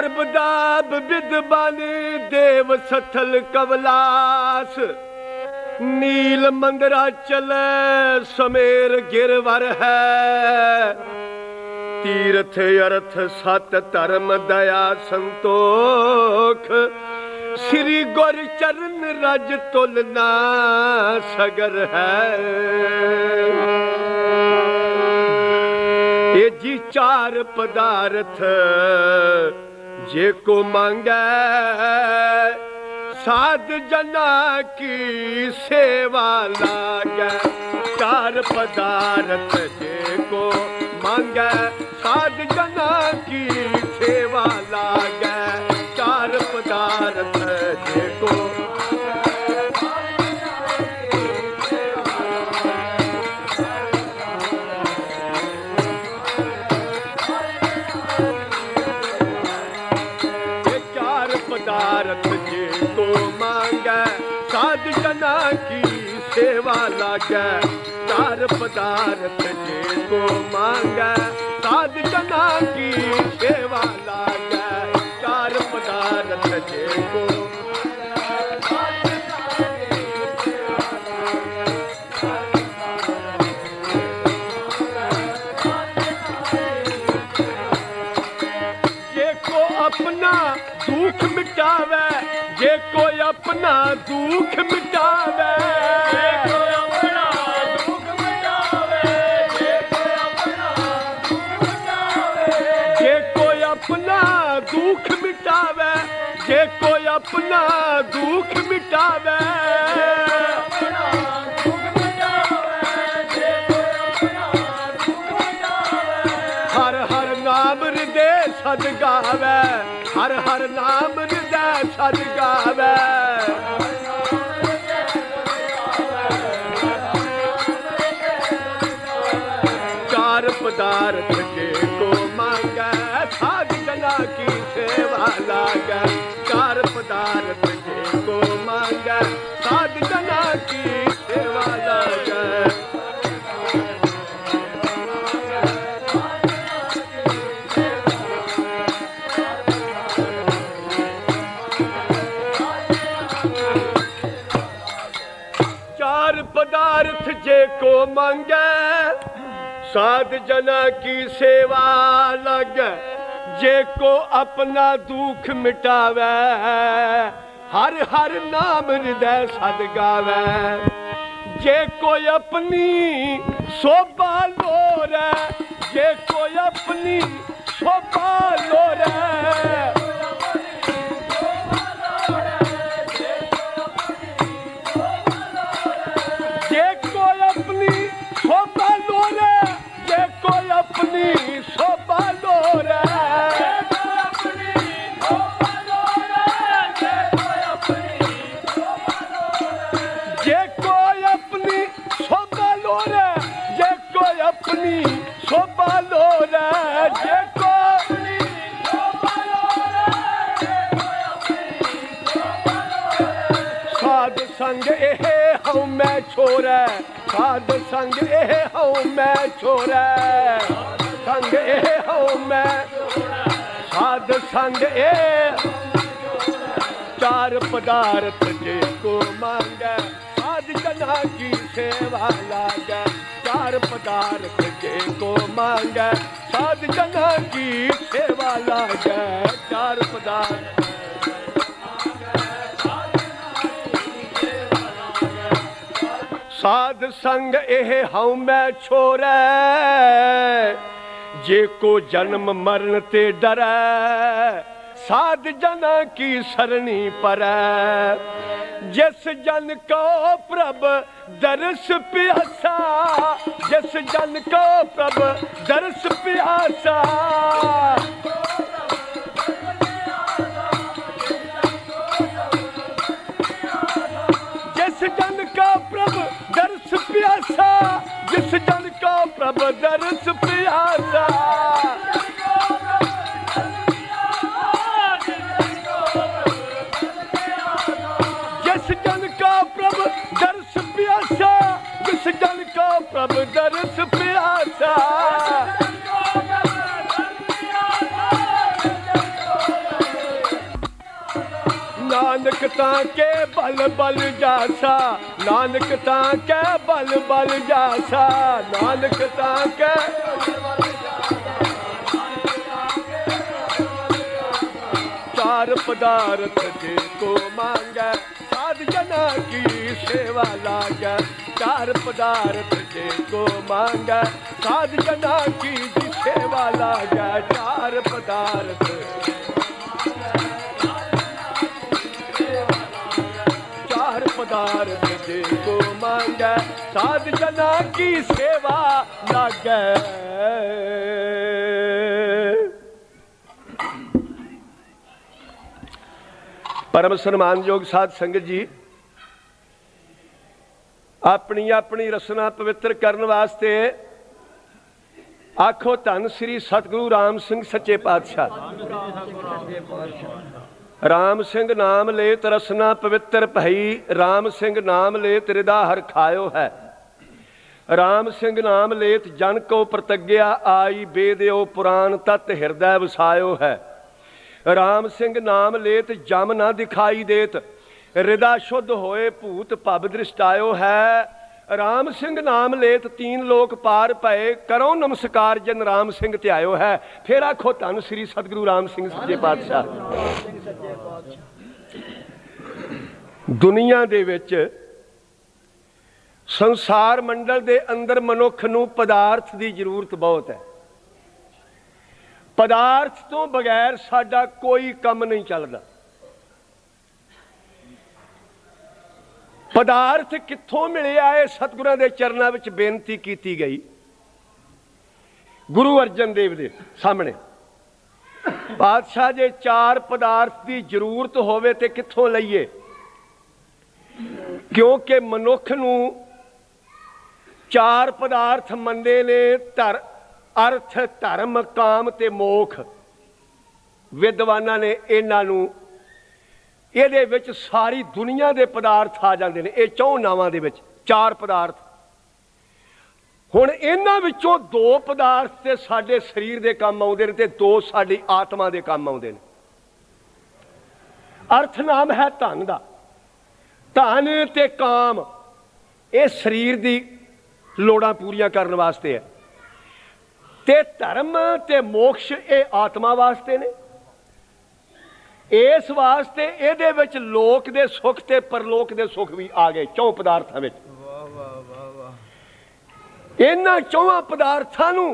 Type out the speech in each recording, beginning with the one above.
सर्वदाब विद्वान देव सथल कवलास नील मंदरा चले समेर गिरवर है तीर्थ अर्थ सत धर्म दया संतोख श्री गुर चरण रज तुलना सगर है। ये जी चार पदार्थ जे को मांगे साध जना की सेवा लागे। चार पदार्थ जे को मांगे साध जना की सेवा लागे। चार पदार्थ जे को पदार्थ जे को मांगे साध जना की सेवा लागे। चार पदार्थ जे को मांगे साध जना की सेवा लागे। चार पदार्थ जे को अपना दुख मिटावे जे कोई अपना दुख मिटावे। जे कोई अपना दुख मिटावे जे कोई अपना दुख मिटावे। जे कोई अपना दुख मिटावे जे कोई अपना दुख मिटावे। हर हर नाम हृदय सद गावे। हर हर नाम हृदय सद गावे। चार पदार्थ जे को मांगे साध जना की सेवा लागे। चार पदार्थ जे को मांगे साध जना की सेवा लागे। पदार्थ जे को मांगे साध जना की सेवा लागे। जे को अपना दुख मिटावे हर हर नाम हृदय सद गावे। जे कोई अपनी शोभा लोरे जे कोई अपनी शोभा लोरे। शोभा लोरे जे कोई अपनी शोभा लोरे। जे कोई अपनी शोभा लोरे जे कोई अपनी शोभा लोरे। जे कोई साध संग एह हूँ मैं छोरे। साध संग एह हूँ मैं छोरे। संग एह हूँ मैं साध संग ए। चार पदार्थ जे को मांगे साध जना की सेवा लागे। चार पदार्थ जे को मांगे साध जना की सेवा लागे। चार पदार्थ साध संग एह हूँ मैं छोरे। जे को जन्म मरण ते डरे साध जना की सरणी परै। जिस जन को प्रभ दर्श प्यासा जिस जन को प्रभ दर्श प्यासा। जिस जन का प्रभ दर्श प्यासा जिस जन का प्रभ दर्श प्यासा। जिस जन का प्रभ दर्श प्यासा जिस जन का प्रभ दर्श प्यासा। नानक ताके बल बल जासा, नानक ताके बल बल जासा, नानक ताके चार पदार्थ जिनको मांगे साध जना की सेवा लागे, चार पदार्थ जिनको मांगे साध जना की सेवा लागे, चार पदार्थ चार पदार्थ जिनको मांगे साध जना की सेवा लागे। परम सन्मानयोग साध संगत जी, अपनी अपनी रसना पवित्र करने वास्ते आखो धन श्री सतगुरु राम सिंह सच्चे पातशाह। राम सिंह नाम लेत रसना पवित्र भई, राम सिंह नाम लेत हृदा हर खायो है, राम सिंह नाम लेत जन को प्रतिज्ञा आई, बेदियो पुराण तत् हृदय वसायो है, राम सिंह नाम लेत जम ना दिखाई देत, हृदय शुद्ध होए भूत भव दृष्टायो है, राम सिंह नाम लेत तीन लोक पार पए, करो नमस्कार जन राम सिंह ध्यायो है। फिर आखो धन श्री सतगुरु राम सिंह सच्चे पातशाह। दुनिया दे विच संसार मंडल दे अंदर मनुख नूं पदार्थ की जरूरत बहुत है। पदार्थ तो बगैर साडा कोई काम नहीं चलता। पदार्थ कित्थों मिले है, सतगुरां दे चरनां विच बेनती की गई गुरु अर्जन देव दे सामने। पातशाह जे चार पदार्थ की जरूरत होवे ते कित्थों लईए, क्योंकि मनुख नूं चार पदार्थ मंदे ने, अर्थ धर्म काम ते मोख। विद्वानां ने इन्हां नूं ਇਹਦੇ ਵਿੱਚ सारी दुनिया के पदार्थ आ जाते हैं। ये चौं नावां दे विच चार पदार्थ। हुण इन्हां विचों दो पदार्थ ते साडे शरीर दे काम आउंदे ने ते दो साडी आत्मा दे काम आउंदे ने। अर्थ नाम है धन दा, धन ते काम ये शरीर दी लोड़ां पूरीआं करन वास्ते है, ते धर्म ते मोक्ष ये आत्मा वास्ते ने। इस वास्ते इहदे विच लोक दे सुख ते परलोक दे सुख भी आ गए चौं पदार्थां विच। इन्हां चौहां पदार्थां नूं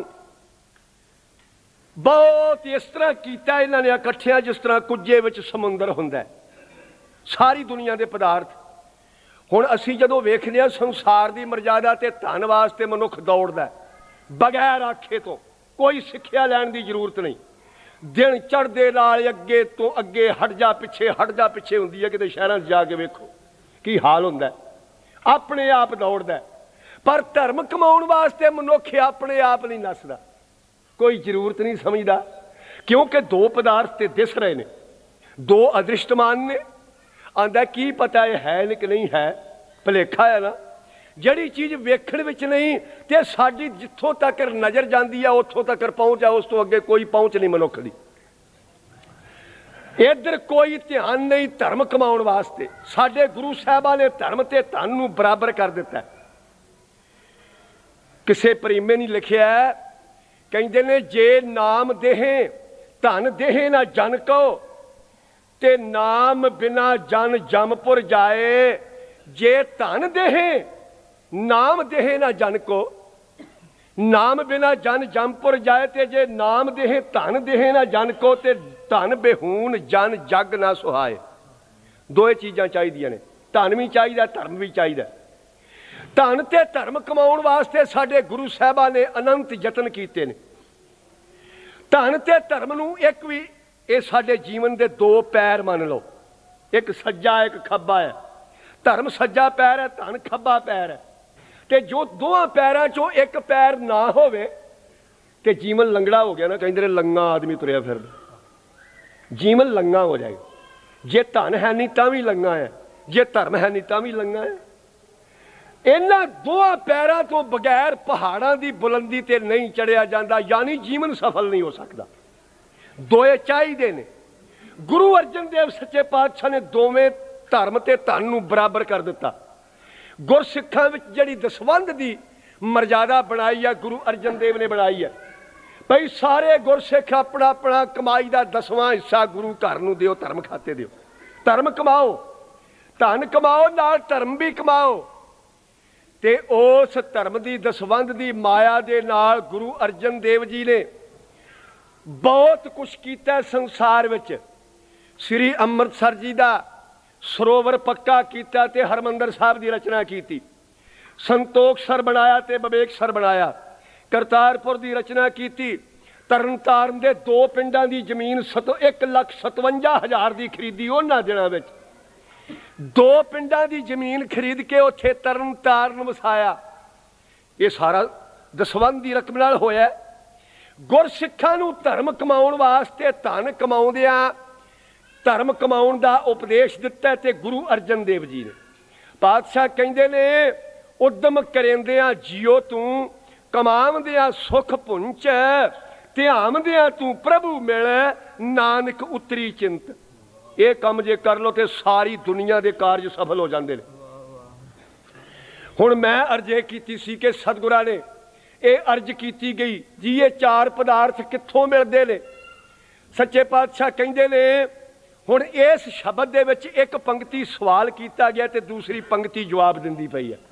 बहुत इस तरह कीता इन्हां ने इकट्ठियां, जिस तरह कुज्जे विच समुंदर हुंदा है। सारी दुनिया दे पदार्थ हुण असीं जदों वेखदे हां संसार दी मर्यादा ते धन वास्ते मनुख दौड़दा है, बगैर आखे तो कोई सिੱਖਿਆ लैण दी जरूरत नहीं। दिन चढ़दे नाल अगे तो अगे हट जा पिछे हुंदी है। किते शहरां जाके वेखो की हाल हुंदा है, अपने आप दौड़दा है। पर धर्म कमाउण वास्ते मनुख अपने आप नहीं नसदा, कोई जरूरत नहीं समझदा, क्योंकि दो पदार्थ ते दिस रहे ने, दो अदृष्टमान ने। आंदा की पता है कि नहीं है, भुलेखा है ना। जिहड़ी चीज़ वेखण विच नहीं ते साडी जिथों तक नज़र जाती है उत्थों तक पहुँच है, उस तो अगे कोई पहुँच नहीं मनुख दी। इधर कोई ध्यान नहीं धर्म कमाउण वास्ते। साडे गुरु साहिबां ने धर्म ते धन नूं बराबर कर दिता है। किसे प्रेमे ने लिखिया, कहंदे ने जे नाम देहें धन देहें ना जन को, ते नाम बिना जन जमपुर जाए। जे धन देहें नाम देहे ना जन को, नाम बिना जन जमपुर जाए। ते जे नाम देहे धन देहे ना जन को, ते धन बेहून जन जग ना सुहाए। दो चीज़ां चाहिदियां ने, धन भी चाहिए धर्म भी चाहिए। धन ते धर्म कमाउण वास्ते साडे गुरु साहिबां ने अनंत यतन कीते ने। धन ते धर्म नूं एक भी ये साडे जीवन दे दो पैर मान लो, एक सज्जा एक खब्बा है। धर्म सज्जा पैर है, धन खब्बा पैर है। ते जो दोवां पैरां चों एक पैर ना होवे ते जीवन लंगड़ा हो गया ना। कहंदे ने लंगा आदमी तुरिया फिरदा, जीवन लंगा हो जाएगा। जे धन है नहीं तां भी लंगा है, जे धर्म है नहीं तां भी लंगा है। इन्हां दोवां पैरां तो बगैर पहाड़ां दी बुलंदी ते नहीं चढ़िया जांदा, यानी जीवन सफल नहीं हो सकता। दोए चाहिए ने। गुरु अर्जन देव सच्चे पातशाह ने दोवें धर्म ते धन नूं बराबर कर दिता। गुरसिखां विच जिहड़ी दसवंध दी मर्यादा बनाई है गुरु अर्जन देव ने बनाई है। भाई सारे गुरसिख अपना अपना कमाई का 10वां हिस्सा गुरु घर नूं दिओ, धर्म खाते दिओ। धर्म कमाओ, धन कमाओ, नाल धर्म भी कमाओ। ते उस धर्म की दसवंध की माया दे नाल गुरु अर्जन देव जी ने बहुत कुछ किया संसार विच। श्री अमृतसर जी का सरोवर पक्का किया ते हरमंदर साहब की रचना की, संतोखसर बनाया ते विवेकसर बनाया, करतारपुर की रचना की, तरनताਰਨ दे 2 पिंडां की जमीन 1,57,000 की खरीदी उन्हां दिनां विच। 2 पिंडां की जमीन खरीद के उत्थे तरनताਰਨ वसाया। ये सारा दसवंध की रकम नाल होया। गुरसिखां नूं धर्म कमाउण वास्ते धन कमाउंदिआं धर्म कमाउण दा उपदेश दिता ते गुरु अर्जन देव जी ने। पातशाह कहिंदे ने उद्यम करेंदिआं जियो तूं, कमावदिआं सुख पुंच, ते आमदिआं तूं प्रभु मिल, नानक उतरी चिंत। ये काम जे कर लो तो सारी दुनिया के कारज सफल हो जाते हैं। हुण मैं अर्जे की सी कि सतगुरां ने ये अर्ज की गई जी ये 4 पदार्थ कित्थों मिलते हैं। सच्चे पातशाह कहिंदे ने हुण इस शब्द दे विच एक पंक्ति सवाल किया गया तो दूसरी पंक्ति जवाब दिंदी पई है।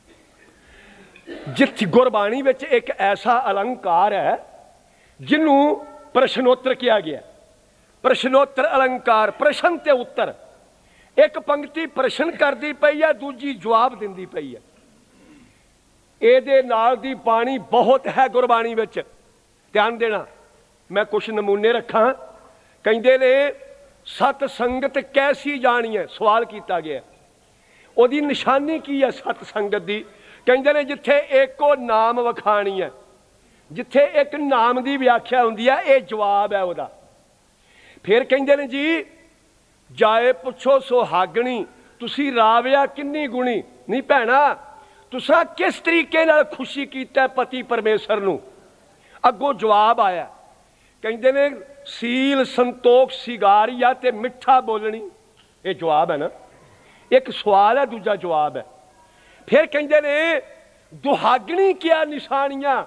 जिथे गुरबाणी विच एक ऐसा अलंकार है जिन्हों प्रश्नोत्तर किया गया। प्रश्नोत्तर अलंकार, प्रश्न ते उत्तर। एक पंक्ति प्रश्न करती पई है, दूजी जवाब दिंदी पई है। ਇਹਦੇ ਨਾਲ ਦੀ बाणी बहुत है गुरबाणी विच, ध्यान देना। मैं कुछ नमूने रखा। कहते ने सत संगत कैसी जानी है, सवाल किया गया। ਉਹਦੀ निशानी की है सत संगत की? कहते ने जिथे एको नाम वखाणी है, जिथे एक नाम की व्याख्या होंदी है, ये जवाब है वह। फिर कहते ने जी जाए पुछो सुहागणी, तुसी राविया किन्नी गुणी। नहीं भैणा, तुसा किस तरीके नाल खुशी कीता पति परमेश्वर नूं? अगों जवाब आया। कहते ने सील संतोख सिगारिया ते मिठा बोलनी। ये जवाब है ना, एक सवाल है, दूजा जवाब है। फिर कहते ने दुहागणी क्या निशानियां?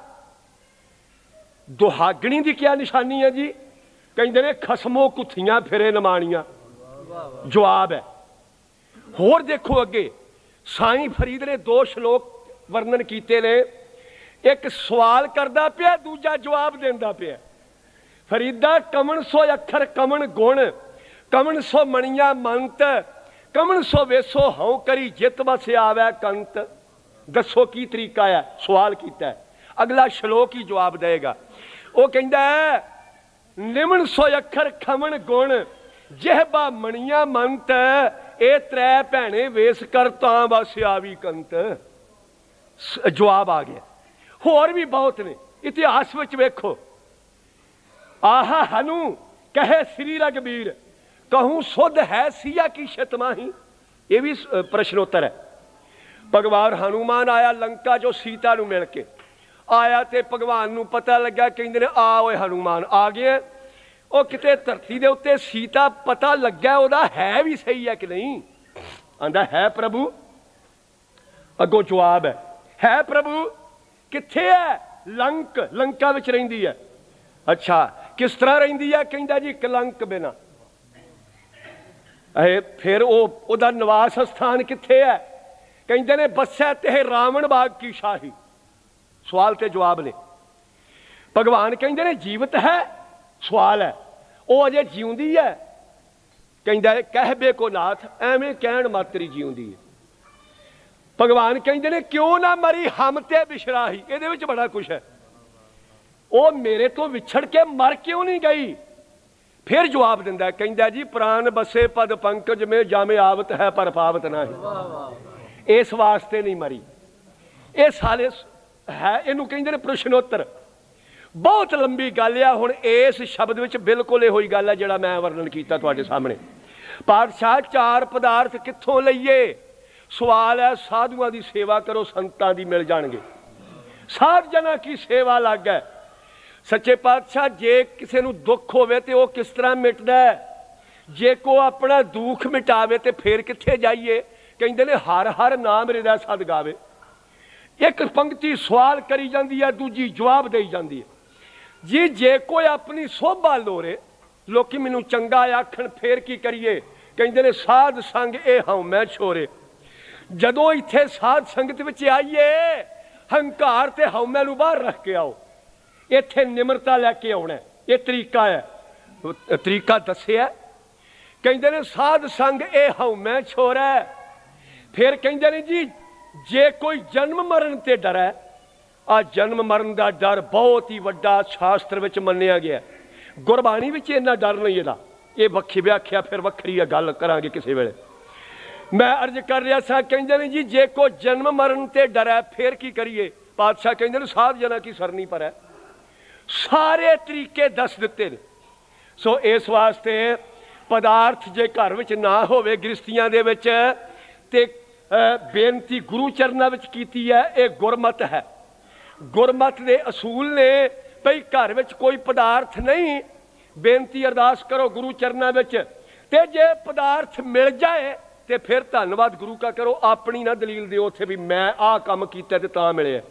दुहागणी की क्या निशानी है जी? कहते ने खसमो कुथियां फिरे नमानियां। जवाब है। होर देखो अगे साईं फरीद ने 2 श्लोक वर्णन किए ने। एक सवाल करता पिया, दूजा जवाब देंदा पिया। फरीदा कमन सो अखर कमन गुण, कमन सो मणिया मंत, कमन सो वेसो हौ करी जित बस आवे कंत। दसो की तरीका है? सवाल किया है। अगला श्लोक ही जवाब देगा। वो कहता है निमन सो अखर खमन गुण, जिहबा मणिया मंत, ए 3 भैणे वेस कर तां बस आवी कंत। जवाब आ गया। होर भी बहुत ने इतिहास विच वेखो। आहा हनु कहे श्री रघुबीर, कहूँ सुध है सिया की शतमाही। ये भी प्रश्नोत्तर है। भगवान हनुमान आया लंका जो सीता नूं मिल के आया, तो भगवान नूं पता लग्या, कहंदे ने आ ओए हनुमान आ गया। वो किते धरती दे उत्ते सीता पता लग्या ओदा है भी सही है कि नहीं? आंदा है प्रभु। अगों जवाब है प्रभु। कित्थे है? लंका विच रहिंदी है। अच्छा किस तरह रहिंदी है? कहंदा जी कलंक बिना। फिर ओदा निवास स्थान कित्थे है? कहंदे ने बस्या ते रावण बाग की शाही। सवाल ते जवाब ने। भगवान कहंदे ने जीवित है? सवाल है। वो अजे जीउंदी है? कहंदा है कहबे को नाथ, एवें कहण मातरी जीउंदी है। भगवान कहंदे ने क्यों ना मरी हम ते बिशराही। इहदे विच बड़ा कुछ है। वो मेरे तो विछड़ के मर क्यों नहीं गई? फिर जवाब दिंदा है, कहंदा जी प्राण बसे पद पंकज में, जामे आवत है पर पावत नहीं। इस वास्ते नहीं मरी। ये सारे है, इनू कहंदे ने प्रश्नोत्तर। बहुत लंबी गल है। हुण इस शब्द विच बिल्कुल इहो ही गल है जिहड़ा मैं वर्णन कीता तुहाडे सामने। पातशाह 4 पदार्थ कित्थों लईए? सवाल है। साधुआं दी सेवा करो, संतां दी मिल जाणगे। साध जना की सेवा लग है। सच्चे पातशाह जे किसी नूं दुख होवे ते वो किस तरह मिटदा है? जे को अपना दुख मिटावे तो फिर कित्थे जाइए? कहते ने हर हर नाम हृदय सद गावे। एक पंक्ति सवाल करी जाती है, दूजी जवाब दई जाती है जी। जे कोई अपनी सोभा लोरे, लोग मैनू चंगा आखण फिर की करिए? कहते ने साध संग ए हाउ मैं छोरे। जदों इत्थे साध संगत विच आइए, हंकार ते हउमै नूं बाहर रख के आओ, इत्थे निमरता लैके आउणा। ये तरीका है, तरीका दस्सिया। कहते ने साध संग ए हउमै छोरै। फिर कहते ने जी जे कोई जन्म मरण ते डरै, आ जन्म मरण का डर बहुत ही वड्डा शास्त्र विच मन्निया गया। गुरबाणी विच इन्ना डर नहीं इहदा, ये वक्खी व्याख्या फिर वक्खरी है, गल करांगे किसी वेले। मैं अर्ज कर रहा सा, कहते ने जी जे को जन्म मरण ते डरै फिर की करिए? पातशाह कहते ने साध जना की सरनी पर है। सारे तरीके दस दिते ने। सो इस वास्ते पदार्थ जे घर विच ना होवे गृहस्थियां दे विच ते बेनती गुरु चरनां विच कीती है। ये गुरमत है, गुरमत दे असूल ने। भई घर विच कोई पदार्थ नहीं, बेनती अरदास करो गुरु चरनां विच, ते जे पदार्थ मिल जाए तो फिर धन्नवाद गुरु का करो। अपनी ना दलील दिओ उत्थे भी मैं आ काम कीता ते तां मिले।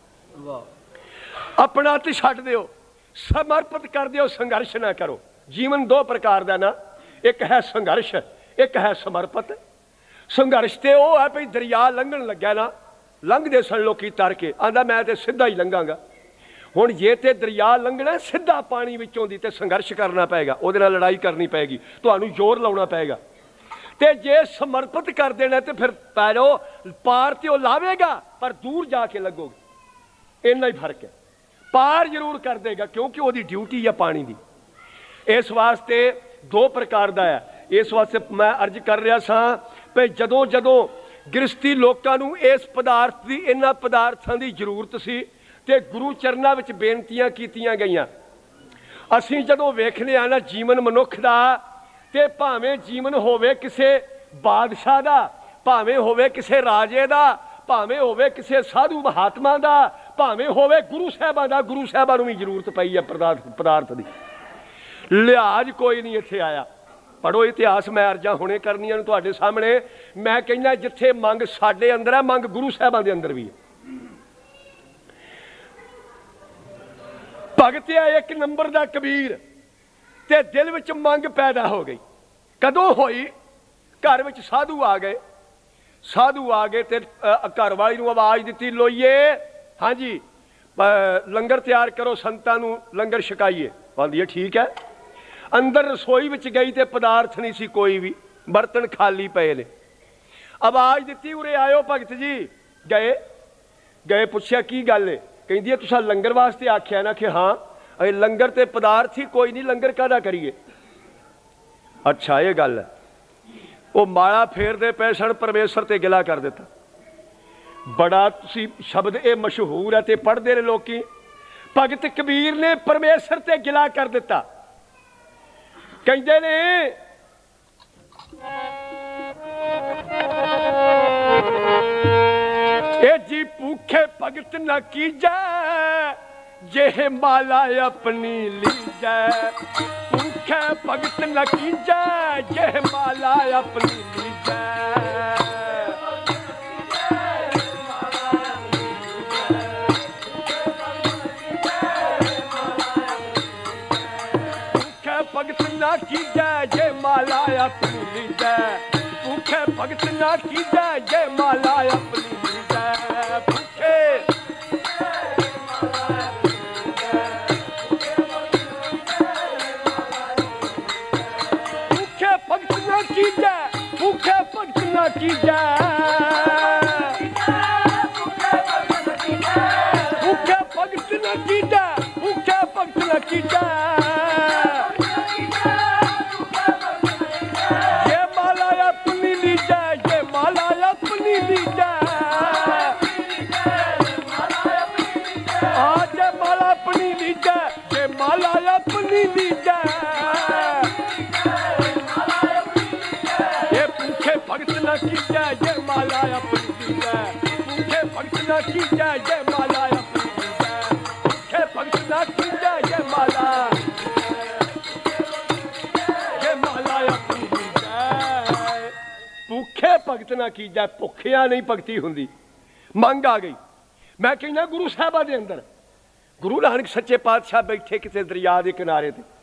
अपना तो छड्ड दिओ, समर्पित कर दिओ, संघर्ष ना करो। जीवन दो प्रकार का ना, एक है संघर्ष, एक है समर्पित। संघर्ष तो वह है भाई दरिया लंघन लग्या ना, लंघते सन लोग तर के, आंदा मैं तो सीधा ही लंघांगा। हुण जे ते दरिया लंघना सीधा पानी विचों दी, ते संघर्ष करना पेगा, उहदे नाल लड़ाई करनी पेगी, तुहानूं जोर लाउणा पेगा। ते जे समर्पित कर देना तो फिर पै जाओ, पार तो लावेगा पर दूर जाके लगोगे। इन्ना ही फर्क है। पार जरूर कर देगा क्योंकि वो ड्यूटी है पानी की। इस वास्ते दो प्रकार का है। इस वास्ते मैं अर्ज कर रहा सा भाई जदों जदों गृहस्थी लोगों नूं इस पदार्थ की, इन्हां पदार्थों की जरूरत सी ते गुरु चरनां विच बेनतियां कीतियां गईयां। असीं जदों वेखने आ ना जीवन मनुख दा, ते भावें जीवन होवे किसे बादशाह दा, भावें होवे किसे राजे दा, भावें होवे किसे साधु महात्मा दा, भावें होवे गुरु साहिबां दा, गुरु साहिबां नूं भी जरूरत पई है पदार्थ की। लिहाज कोई नहीं इत्थे आया। पढ़ो इतिहास, मैं अर्जा हुणे करनियां ने तुहाडे सामने। मैं कहना जिथे मंग साडे अंदर है, मंग गुरु साहिबां दे अंदर भी है। भगत है एक नंबर दा कबीर, ते दिल विच मंग पैदा हो गई। कदों होई? घर विच साधु आ गए। साधु आ गए ते घर वाली नूं आवाज़ दिती, लोईए हाँ जी लंगर तैयार करो, संतां नूं लंगर छकाइए। कहंदी है ठीक है। अंदर रसोई विच गई ते पदार्थ नहीं सी कोई भी, बर्तन खाली पे ने। आवाज़ दिती उरे आयो भगत जी। गए गए पुछया की गल है? कहंदी है तुसां लंगर वास्ते आख्या ना? कि हाँ। अरे लंगर ते पदार्थ ही कोई नहीं, लंगर काहदा करिए? अच्छा ये गल है। वो माला फेरदे पे सन, परमेश्वर ते गिला कर दिता। बड़ा तुसी शब्द ये मशहूर है ते पढ़ते रहे लोग। भगत कबीर ने परमेश्वर ते गिला कर दिता। कहते ने ए जी भूखे भगत न कीजै, जे माला अपनी लीजै। भूखे भगत न कीजै, जे माला अपनी लीजै। भूखे भगत न कीजै, जे माला अपनी लीजै। भूखे भगत न कीजै, जे माला अपनी लीजै। भूखे भगत न कीजै, भूखे भगत न कीजै। भूखे भगत न कीजै, भूखे भगत न कीजै। ये माला अपनी लीजै, ये माला अपनी लीजै। आज माला अपनी लीजै, ये माला अपनी लीजै। भगत न कीजै, ये माला अपनी लीजै। भूखे भगत न कीजै, ये माला अपनी लीजै। भूखे भगत न कीजै, ये माला अपनी भगत ना कीजा, भुखिया नहीं भगती हुंदी। मंग आ गई। मैं कहना गुरु साहबा दे अंदर गुरु नानक सच्चे पातशाह बैठे किसी दरिया के किनारे ते,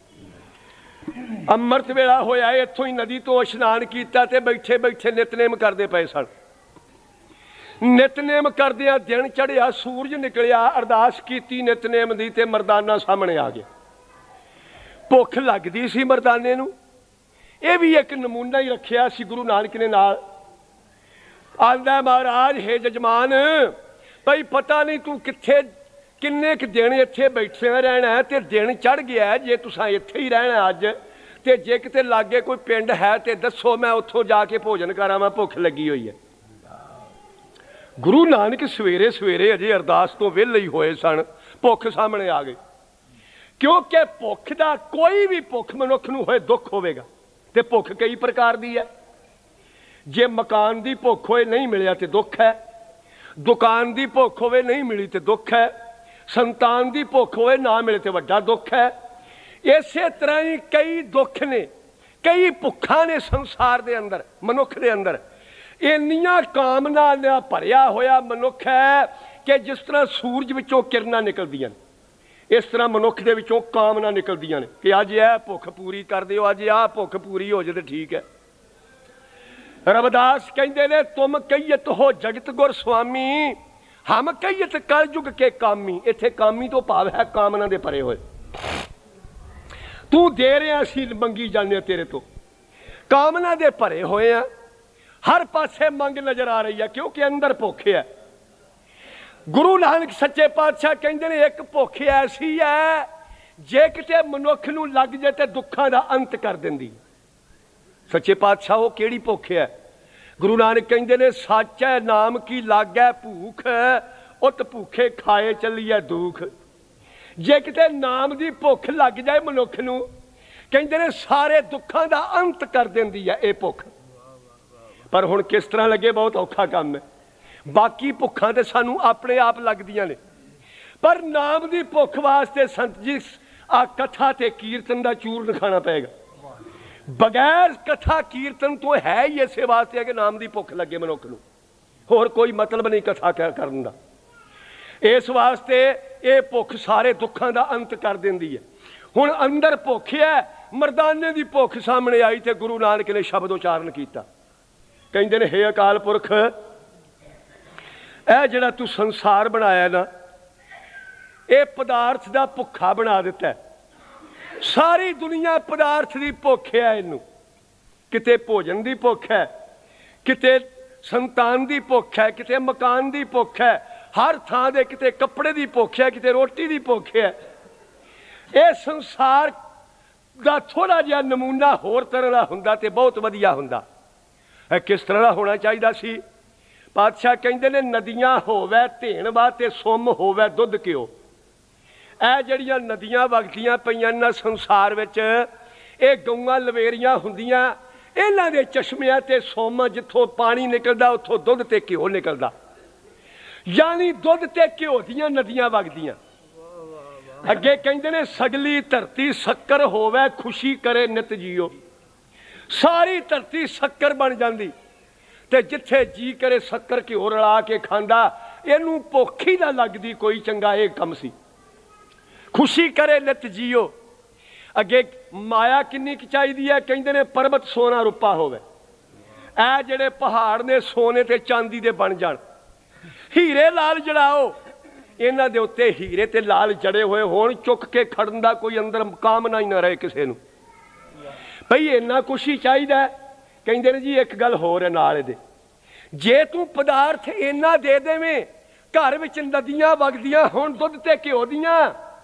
अमृत वेला होया, इत्थों ही नदी तो इशनान किया ते बैठे बैठे नितनेम करते पे सन। नितनेम करदियां दिन चढ़िया, सूरज निकलिया, अरदास की नितनेम दी ते मरदाना सामने आ गया। भुख लगदी सी मरदाने नूं, ये भी एक नमूना ही रखिया सी गुरु नानक ने नाल। आंदा महाराज हे जजमान, भाई पता नहीं तू कित्थे किन्ने क दिन इत्थे बैठे रहना है, ते दिन चढ़ गया है, जे तुसां इत्थे ही रहना अज, ते जे किते लागे कोई पिंड है ते दसो, मैं उत्थों जाके भोजन करावां, भुख लगी हुई है। गुरु नानक सवेरे सवेरे अजे अरदास तो वेले ही होए सन, भुख सामने आ गई। क्योंकि भुख दा कोई भी भुख मनुख नूं होए दुख होवेगा, ते भुख कई प्रकार दी है। जे मकान दी भुख होए नहीं मिलिया ते दुख है, दुकान दी भुख होवे नहीं मिली ते दुख है, संतान दी भुख होए ना मिले ते वड्डा दुख है। इसे तरह ही कई दुख ने, कई भुखा ने संसार दे अंदर, मनुख दे अंदर। इन्नियां कामना नाल भरिया होया मनुख है कि जिस तरह सूरज विचों किरणां निकलदियां, इस तरह मनुख दे विचों कामना निकलदियां ने कि अज यह भुख पूरी कर दिओ, अज आ भुख पूरी हो जाए तो ठीक है। रविदास कहते ने तुम कहियत हो जगत गुर स्वामी, हम कहियत कल युग के कामी। इत्थे कामी तो भाव है कामना दे परे होए। तू दे रहा असीं मंगी जाने तेरे तो, कामना दे भरे होए आ, हर पासे मंग नजर आ रही है, क्योंकि अंदर भुख है। गुरु नानक सच्चे पातशाह कहते हैं एक भुख ऐसी है जे किते मनुख नूं लग जाए तो दुखों का अंत कर देंदी। सच्चे पातशाह वो केड़ी भुख है? गुरु नानक कहते ने सच है नाम की लागै भूख, उत भूखे खाए चलिए दुख। जे किते नाम की भुख लग जाए मनुख नूं, कहते ने सारे दुखों का अंत कर देंदी है ये भुख। पर हुण किस तरह लगे, बहुत औखा काम है। बाकी भुखा तो सानू अपने आप लगदियां ने, पर नाम की भुख वास्ते संत जी आ कथा ते कीर्तन का चूरन खाना पेगा। बगैर कथा कीर्तन तो है ही इस वास्ते है कि नाम की भुख लगे मनुख नूं, होर कोई मतलब नहीं कथा करन दा। इस वास्ते ये भुख सारे दुखों का अंत कर देंदी है। हुण अंदर भुख है, मरदाने की भुख सामने आई तो गुरु नानक ने शब्द उचारण किया। कहते ने हे अकाल पुरख, यह जड़ा तू संसार बनाया ना, ये पदार्थ का भुखा बना दिता है। सारी दुनिया पदार्थ की भुख है, इनू किते भोजन की भुख है, किते संतान की भुख है, किते मकान की भुख है, हर थां दे किते कपड़े की भुख है, किते रोटी की भुख है। ये संसार का थोड़ा जिहा नमूना होर तरह का हुंदा ते बहुत वधिया हुंदा। किस तरह का होना चाहिए सी? पातशाह कहते ने नदियां होवे धेन वा ते सुम होवे दुध घ्यो। ਇਹ ਜਿਹੜੀਆਂ नदियां ਵਗਦੀਆਂ ਪਈਆਂ ਨਾ संसार ਵਿੱਚ, ਇਹ ਗਊਆਂ ਲਵੇਰੀਆਂ ਹੁੰਦੀਆਂ, ਇਹਨਾਂ ਦੇ ਚਸ਼ਮਿਆਂ ਤੇ ਸੁੰਮ ਜਿੱਥੋਂ ਪਾਣੀ ਨਿਕਲਦਾ ਉੱਥੋਂ ਦੁੱਧ ਤੇ ਘਿਓ ਨਿਕਲਦਾ। यानी दुध ते घ्यो दियां नदियां वगदियां। अगे कहते ने सगली धरती शक्कर होवे खुशी करे नित जियो। सारी धरती शक्कर बन जाती, ते जिथे जी करे शक्कर घ्यो रला के खांदा, इनू भुख ही ना लगती कोई चंगा ये कम सी। खुशी करे नित जियो। अगे माया किन्नी क चाहिदी है? कहते ने पर्वत सोना रुपा होवे, ऐ जेड़े पहाड़ ने सोने ते चांदी दे बन जाण, हीरे लाल जड़ाओ, इन्हां दे उत्ते हीरे ते लाल जड़े हुए होण, चुक के खड़न दा कोई अंदर कामना ही ना रहे किसी नूं। भई इन्ना कुछ ही चाहिदा। कहंदे ने जी एक गल होर है नाल इहदे, जे तू पदार्थ इन्ना दे देवें, घर विच नदियां वगदियां होण दुध ते घ्यो दियां,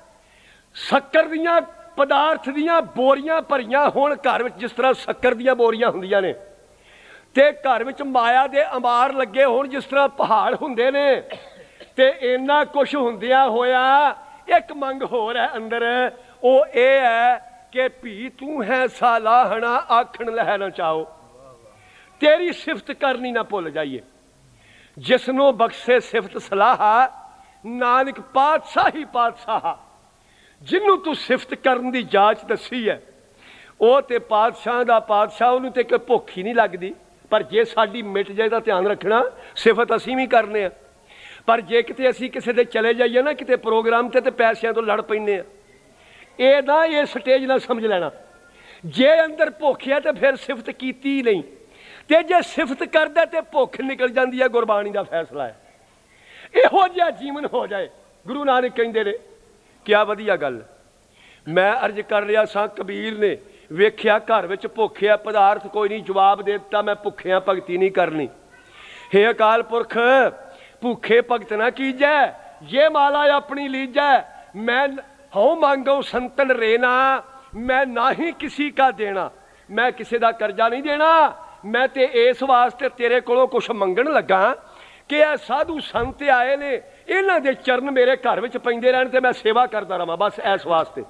शक्कर दियां पदार्थ दियां बोरियां भरियां होण घर विच, जिस तरह शक्कर दियां बोरियां हुंदियां ने, ते घर विच माया दे अंबार लगे होण जिस तरह पहाड़ हुंदे ने, ते इन्ना कुछ हुंदिया होया एक मंग होर है अंदर, वो ये है कि भी तू है सालाहना आखण लह ना चाहो, तेरी सिफत करनी ना भुल जाइए। जिसनों बख्शे सिफत सलाह, नानक पातशाह ही पातशाह। जिन्हों तू सिफत करन दी जाच दसी है, वो ते पातशाह दा पातशाह, उन्होंने ते कोई भुख ही नहीं लगती। पर जे साडी मिट जाए तो ध्यान रखना सिफत असीं भी करने आ, पर जे किते असीं किसी दे चले जाइए ना किते प्रोग्राम ते पैसों तो लड़ पैंदे आ। ये ना ये स्टेज ना समझ लेना, जे अंदर भुख है तो फिर सिफत कीती ही नहीं, ते जे सिफत करदा ते भुख निकल जाती है। गुरबाणी का फैसला है, इहो जिहा जीवन हो जाए। गुरु नानक कहंदे ने क्या वधिया गल। मैं अर्ज कर रहा सा, कबीर ने वेख्या घर विच भुख है, पदार्थ कोई नहीं, जवाब दे दिता मैं भुखिया भगती नहीं करनी। हे अकाल पुरख भूखे भगत ना कीजै, ये माला अपनी लीजै। मैं हूँ मांगो संतन रेना, मैं ना ही किसी का देना। मैं किसी का कर्जा नहीं देना, मैं ते इस वास्ते तेरे कोलों कुछ मंगण लगा कि यह साधु संत आए ने, इन्हां दे चरण मेरे घर विच पैंदे रहण ते मैं सेवा करदा रहां। बस इस वास्ते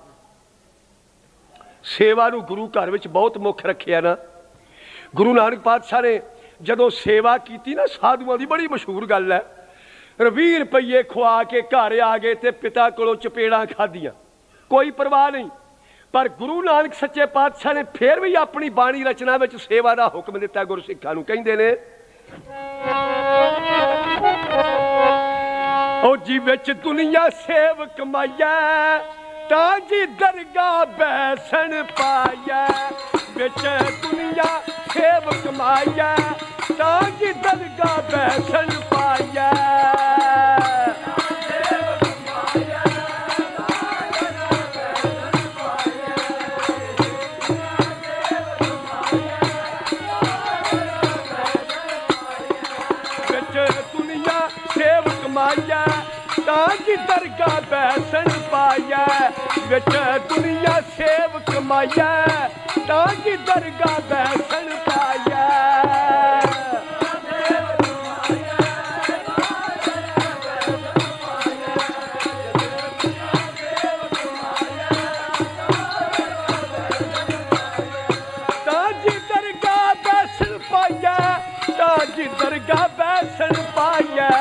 सेवा नूं गुरु घर विच बहुत मुख रखिया ना। गुरु नानक पातशाह ने जदों सेवा की ना, साधुआं दी बड़ी मशहूर गल है, 20 रुपये खुआ के घर आ गए तो पिता कोलों चपेड़ा खादियां, कोई परवाह नहीं। पर गुरु नानक सच्चे पातशाह ने फिर भी अपनी बाणी रचना में सेवा का हुक्म दिता। गुरु सिखां नूं कहंदे ने ओ जी विच दुनिया सेव कमाइया, तां जी दरगाह बैसन पाया। विच दुनिया सेव कमाइया, तां जी दरगाह बैसन पाया। ताजी दरगाह बैसन पाया, विच दुनिया सेव कमाया, ताजी दरगाह बैसन पाया। ताजी दरगाह बैसन पाया, ताजी दरगाह बैसन पाया।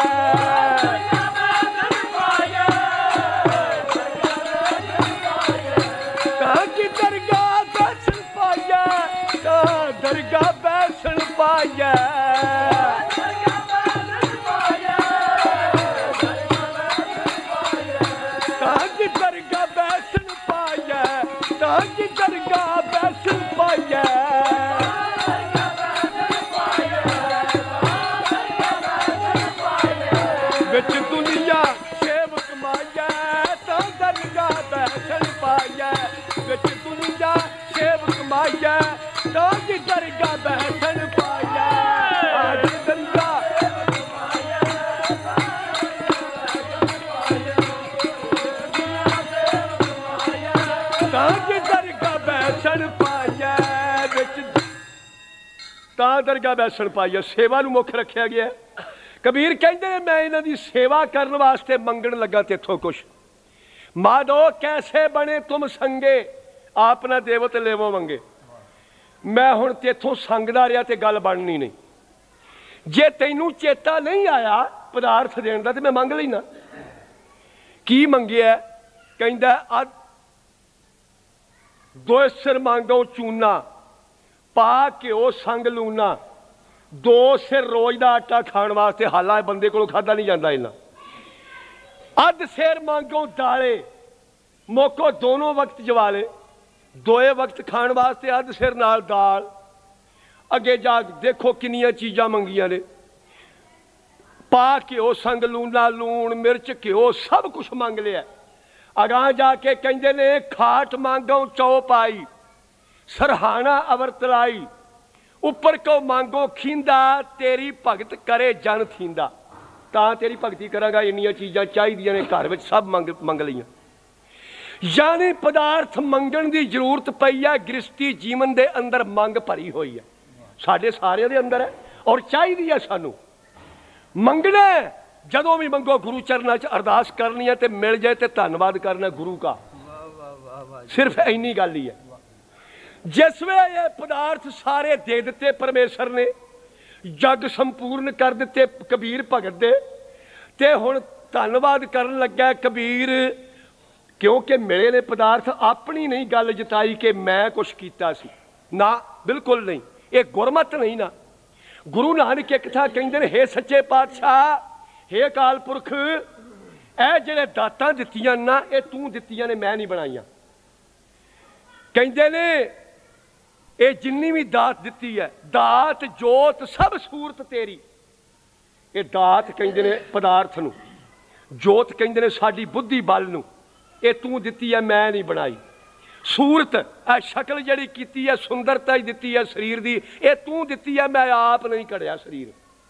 दरगाह बैसन पाया, ताजी दरगाह बैसन पाया, ताजी दरगाह बैसन पाया। विच दुनिया सेव कमाया, तां दरगाह बैसन पाया। विच दुनिया सेव कमाया, ताजी दरगाह बैसन पाया। ताजी दरगाह ताजी दरगाह बैसन पाया। तां दरगाह बैसन पाया, सेवा नूं मुख रखिया गया। कबीर कहते हैं मैं इन्हां दी सेवा करने वास्ते मंगण लगा तेथों कुछ। माधो कैसे बने तुम संगे, आप ना देवो ते लेवो मंगे। मैं हुण तेथों संगदा रहा तो गल बननी नहीं। जे तैनूं चेता नहीं आया पदार्थ देण दा ते मैं मंग लेना। की मंगिया? कहंदा अद 2 सिर मांगो चूना, पा घ्यो संग लूना। 2 सिर रोज का आटा खाण वास्ते, हालां बंदे कोलों खाधा नहीं जाता इन्ना। अध सिर मांगो दाले, मोको दोनों वक्त जवाले। 2 वक्त खाण वास्ते अध सिर नाल दाल। अगे जा देखो किनियां चीज़ां मंगियां ने। पा घ्यो संग लूना, लूण मिर्च घ्यो सब कुछ मंग लिया। अगां जाके कहंदे ने खाट मांगो चौपाई, सरहाना अवरतलाई। उपर को मांगो खींदा, तेरी भगत करे जन थींदा। तां तेरी भगती करांगा, इन्नियां चीज़ां चाहीदियां ने घर विच सब मंग लईआं। यानी पदार्थ मंगण की जरूरत पई है। गृहस्थी जीवन के अंदर मंग भरी हुई है, साढ़े सारे दे अंदर है और चाहिए है। सानू मंगना है, जदों भी मंगो गुरु चरणों च अरदास करनी है तो मिल जाए तो धन्नवाद करना गुरु का। सिर्फ इन्नी गल ही है। जिस वे ये पदार्थ सारे दे दिते परमेश्वर ने, जग संपूर्ण कर दिते कबीर भगत दे, ते हुण धन्नवाद करन लग्या कबीर। क्योंकि मिले ने पदार्थ, अपनी नहीं गल जताई कि मैं कुछ कीता सी ना, बिल्कुल नहीं। ये गुरमत नहीं ना, गुरु नानक एक था कहते हैं, हे सच्चे पातशाह, हे अकाल पुरख, ए जेड़े दातां दित्तियां ना, ये तू दित्तियां ने, मैं नहीं बनाईयां। कहते ने ये जिन्नी भी दात दित्ती है, दात जोत सब सूरत तेरी। ये दात कहते ने पदार्थ नूं, जोत कहते ने साडी बुद्धि बल नूं, ये तू दित्ती है, मैं नहीं बनाई। सूरत आ शक्ल जिहड़ी कीती है, सुंदरता ही दित्ती है शरीर दी, ये तू दित्ती है, मैं आप नहीं कढ़िया शरीर।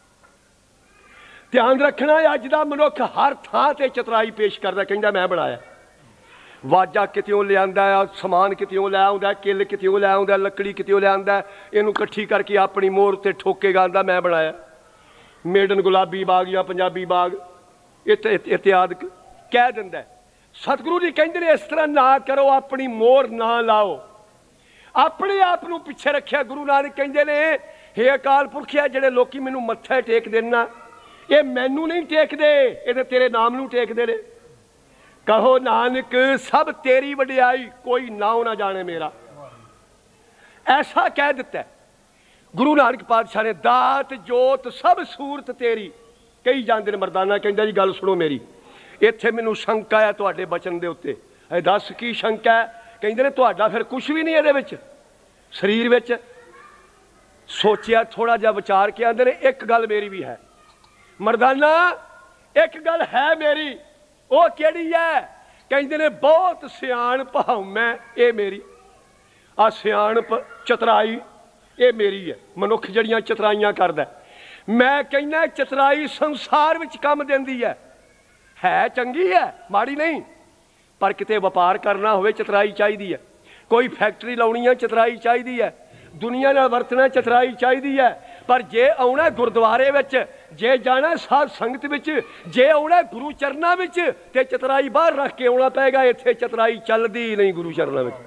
ध्यान रखना, अज दा मनुख हर थां ते चतराई पेश करदा, कहंदा मैं बनाया। वाजा कितों लियांदा है, समान कितों लै आउंदा, किल कितों लै आउंदा, लकड़ी कितों लै आउंदा, इहनूं इकट्ठी करके अपनी मोहर ते ठोकेगा, आंदा मैं बनाया। मेडन गुलाबी बाग या पंजाबी बाग इत्यादि कह दिंदा है। सतगुरु जी कहते हैं, इस तरह ना करो, अपनी मोहर ना लाओ, अपने आप नूं पिछे रखिया। गुरु नानक कहते हैं, हे अकाल पुरखिया, जिहड़े लोकी मैनूं मत्था टेक देना, ये मैनू नहीं टेकदे, ये तेरे नाम नूं टेकदे ने। कहो नानक सब तेरी वडियाई, कोई नाम ना जाने मेरा। ऐसा कह दिता है गुरु नानक पातशाह ने। दात जोत सब सूरत तेरी। कई जानते हैं मरदाना कहता जी गल सुनो मेरी, इत्थे मैनू शंका है तुहाडे बचन दे उत्ते। दस की शंका है? कहते ने तुहाडा फिर कुछ भी नहीं इहदे विच, शरीर विच। सोचिया थोड़ा जिहा विचार के आंदे ने एक गल मेरी भी है। मरदाना एक गल है मेरी, वो केड़ी है? कहते ने बहुत सियाणप हउमै ये मेरी। आ सियाणप चतराई ये मेरी है। मनुख जड़ियां चतराइयां करदा, मैं कहना चतराई संसार विच काम देंदी है चंगी है, माड़ी नहीं। पर किते व्यापार करना होवे चतराई चाहिदी है, कोई फैक्ट्री लाउणी है चतराई चाहिदी है, दुनिया नाल वरतना चतराई चाहिदी है। पर जे आउणा गुरुद्वारे विच, जे जाना साध संगत विच, जे आउणा गुरु चरना विच, ते चतराई बाहर रख के आउणा पेगा। इत्थे चतराई चलदी नहीं गुरु चरना विच,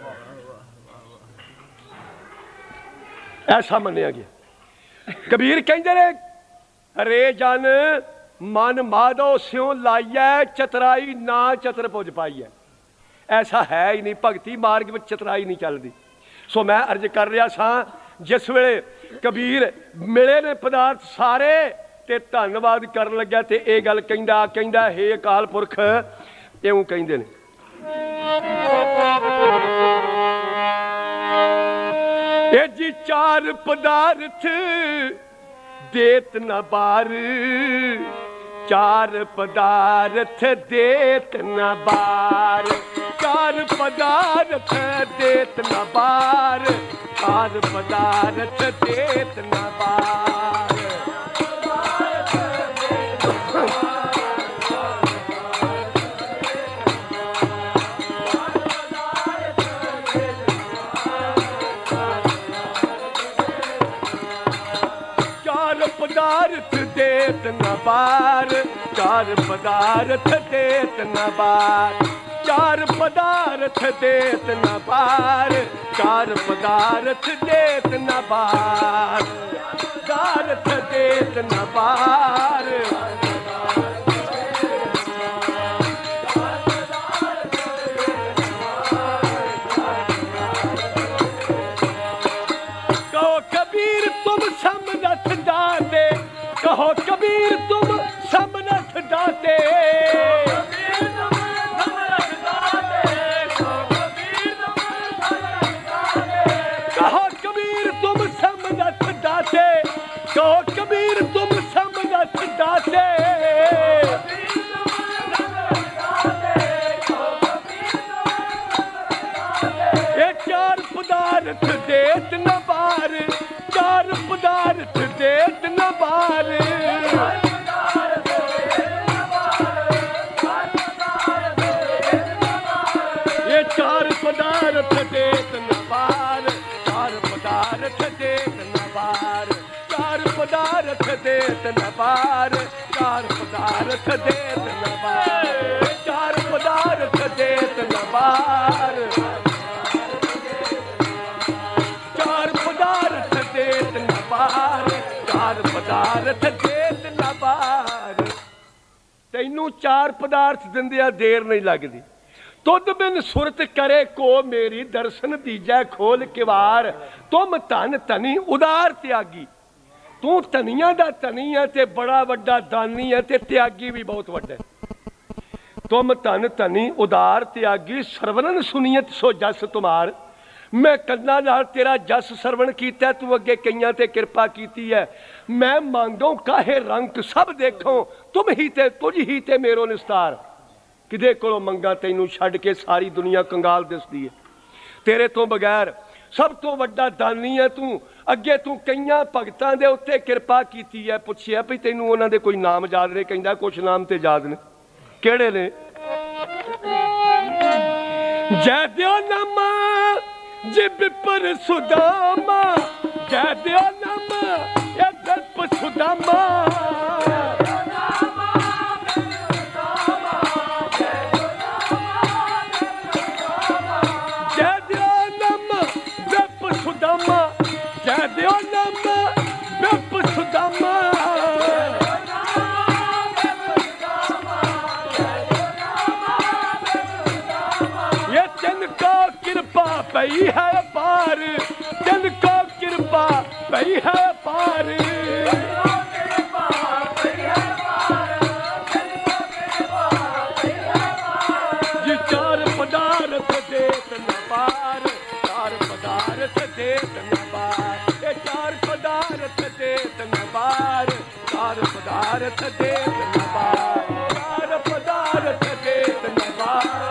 ऐसा मन्निया गया। कबीर कहंदे ने, रे जन मन माधो स्यों लाइए, चतराई ना चतर पुज पाई है। ऐसा है ही नहीं, भगती मार्ग में चतराई नहीं चलती। सो मैं अर्ज कर रहा सा, जिस वेले कबीर मिले ने पदार्थ सारे ते धन्नवाद कर लग्या ते ये गल कहंदा हे अकाल पुरख, इउं कहंदे ने, ए जी चार पदार्थ देत न बार, चार पदार्थ देत न बार, चार पदार्थ देत न बार, चार पदार्थ देत न बार। पदार्थ देत न बार, चार पदार्थ देत न बार, चार पदार्थ देत न बार, चार पदार्थ देत न बार, पदार्थ देत न बार। कहो कबीर तुम समरथ दाते, कहो कबीर तुम समरथ दाते, कहो कबीर तुम समरथ दाते, कहो कबीर तुम समरथ दाते। ये चार पदार्थ देत न बार, चार पदार्थ देत न बार, ये चार पदार्थ देत न बार, चार पदार्थ देत न बार, चार पदार्थ देत न बार, चार पदार्थ देत न बार, चार पदार्थ देत न बार, चार पदार्थ देत न बार, चार पदार्थ देत न बार। तैनू चार पदार्थ दिंदिया देर नहीं लगती। तुद बिन सुरत करे को मेरी, दर्शन दीजै खोल किवार, तुम धन धनी उदार त्यागी। तू धनिया दा धनी है ते बड़ा वड्डा दानी है ते त्यागी भी बहुत वड्डा है। तुम धन धनी उदार त्यागी सरवणन सुनीयत सो जस तुम्हार। मैं कन्ना नाल तेरा जस सरवण कीता, तू अगे कईयां ते कृपा कीती है। मैं मांगो काहे रंग सब देखो, तुम ही ते तुझ ही ते मेरो निस्तार। किदे कोलों मंगा तैनू छड्ड के सारी दुनिया कंगाल दिसदी है। तेरे तो बगैर सब तो वड्डा दानी है तू। अगे तू कईयां भगतां दे उत्ते कृपा कीती है। पुछिया भी तैनू उन्हां दे कोई नाम याद ने? कहंदा कुछ नाम ते याद ने। किहड़े ने? जय दियो नमा जिब पर सुदामा, जय दियो नमा ये दर्प सुदामा। जय दियो नमा दर्प सुदामा, जय दियो नमा दर्प सुदामा। ये जिनको कृपा पई है पार, जिनको कृपा पई है पार। जी चार पदार्थ देत न पार, चार पदार्थ देत न पार। ये चार पदार्थ देत न पार, चार पदार्थ देत न पार। चार पदार्थ देत न पार।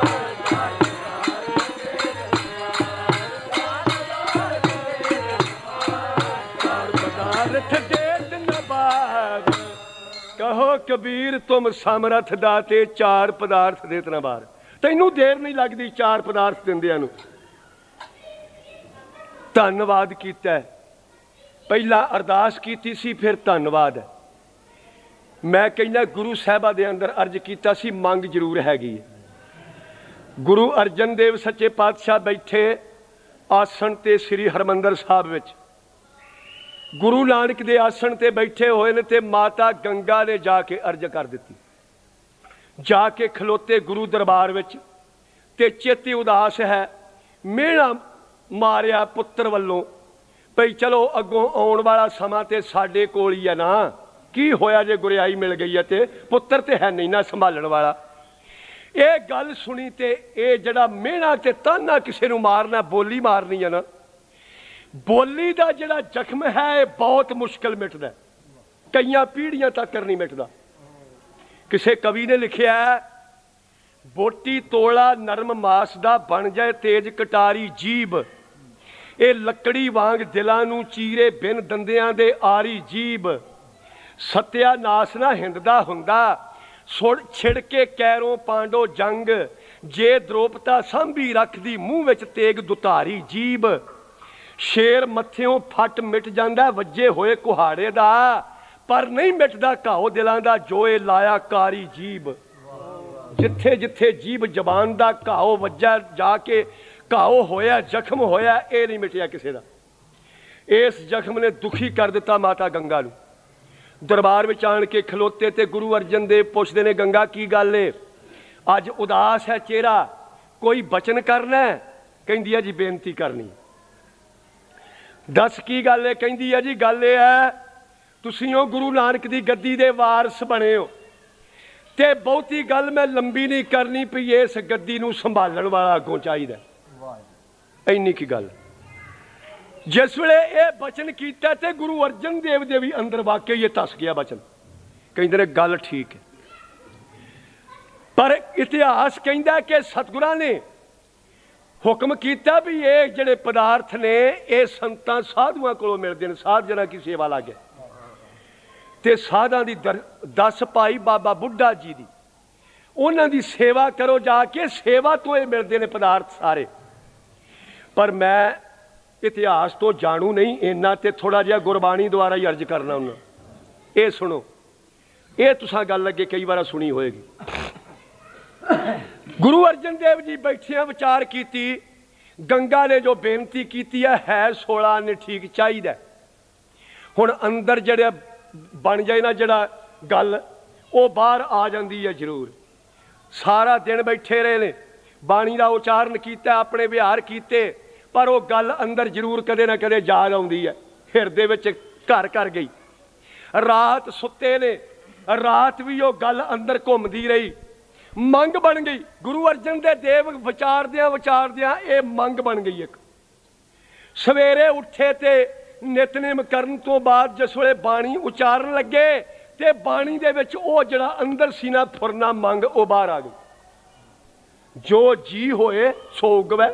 कहो कबीर तुम समरथ दाते, चार पदार्थ दे तना बार। तैनू देर नहीं लगती चार पदार्थ दिंदियां नू। धन्नवाद कीता है, पहला अरदास कीती सी, फिर धन्नवाद है। मैं कहना गुरु साहिबा दे अंदर अर्ज कीता सी, मंग जरूर हैगी है। गुरु अर्जन देव सच्चे पातशाह बैठे आसन ते श्री हरमंदर साहब विच। गुरु नानक दे आसन ते बैठे हुए ने ते माता गंगा ने जाके अर्ज कर दी। जाके खलोते गुरु दरबार विच ते चेती उदास है। मेहना मारिया पुत्र वल्लों भई चलो अगों आउण वाला समा ते साडे कोल ही है ना, की होया जे गुरियाई मिल गई है ते पुत्र ते है नहीं ना संभालण वाला। ये गल सुनी ते ये जड़ा मेहना ते ताना किसी नूं मारना, बोली मारनी है ना, बोली का जड़ा जख्म है बहुत मुश्किल मिटदा, कई पीढ़ियां तक नहीं मिटदा। किसी कवि ने लिखिया बोटी तोला नरम मास दा बन जाए तेज कटारी जीभ। ये लकड़ी वांग दिलां नूं चीरे बिन दंदियां दे आरी जीभ। सत्या नास ना हिंददा हुंदा सुड़ छिड़ के कैरों पांडो जंग। जे द्रोपता सांभी रखदी मूँह विच तेग दुतारी जीभ। शेर मत्थों फट मिट जांदा वजे होए कुहाड़े दा, पर नहीं मिटदा घाओ दिलां दा जोए लाया कारी जीभ। जिथे जिथे जीभ जबान दा घाओ वज्जा जाके घाओ होया जख्म होया, ये नहीं मिटिया किसी का। इस जख्म ने दुखी कर दिता माता गंगा नूं। दरबार विच आण के खलोते ते गुरु अर्जन देव पुछदे ने गंगा की गल है, अज उदास है चेहरा, कोई बचन करना है? कहंदी है जी बेनती करनी। दस की गल है? कहंदी है जी गल यह है तुसीं ओ गुरु नानक दी गद्दी दे वारस बने हो ते बहुती गल मैं लंबी नहीं करनी पई, इस गद्दी नूं संभालण वाला अगों चाहीदा। इन्नी की गल जिस वेले ये बचन कीता ते गुरु अर्जन देव दे भी अंदर वाकई ये धस गया बचन। कहंदे ने गल ठीक है, पर इतिहास कहंदा कि सतगुरां ने हुक्म किया भी ये जड़े पदार्थ ने ये संतां साधुआं कोलों मिलदे ने। साध जना की सेवा लागे ते साधां दी 10 भाई बाबा बुढ़ा जी दी उन्हां दी सेवा करो जाके, सेवा तो ये मिलदे ने पदार्थ सारे। पर मैं इतिहास तो जानू नहीं इन्ना, ते थोड़ा जिहा गुरबाणी द्वारा ही अर्ज करना उन्ना। ये सुनो, ये तुसां गल अगे कई बार सुनी होएगी। गुरु अर्जन देव जी बैठिया विचार की, गंगा ने जो बेनती की है 16 ने ठीक चाहिए। हुण अंदर जड़े बन जाए ना जड़ा गल वो बाहर आ जाती है जरूर। सारा दिन बैठे रहे ने, बाणी का उचारण किया, अपने विहार किए, पर वो गल अंदर जरूर कदे ना कदे याद आउंदी है, हिरदे विच घर कर गई। रात सुते ने, रात भी वो गल अंदर घूमती रही, मंग बन गई। गुरु अर्जन देव विचारदियां ये मंग बन गई। एक सवेरे उठे ते नितनेम करन तो बाद जिस वे बाणी उचारन लगे ते बाणी दे विच ओ जिहड़ा अंदर सी ना फुरना मंग वो बाहर आ गई। जो जी होए सो उगवै,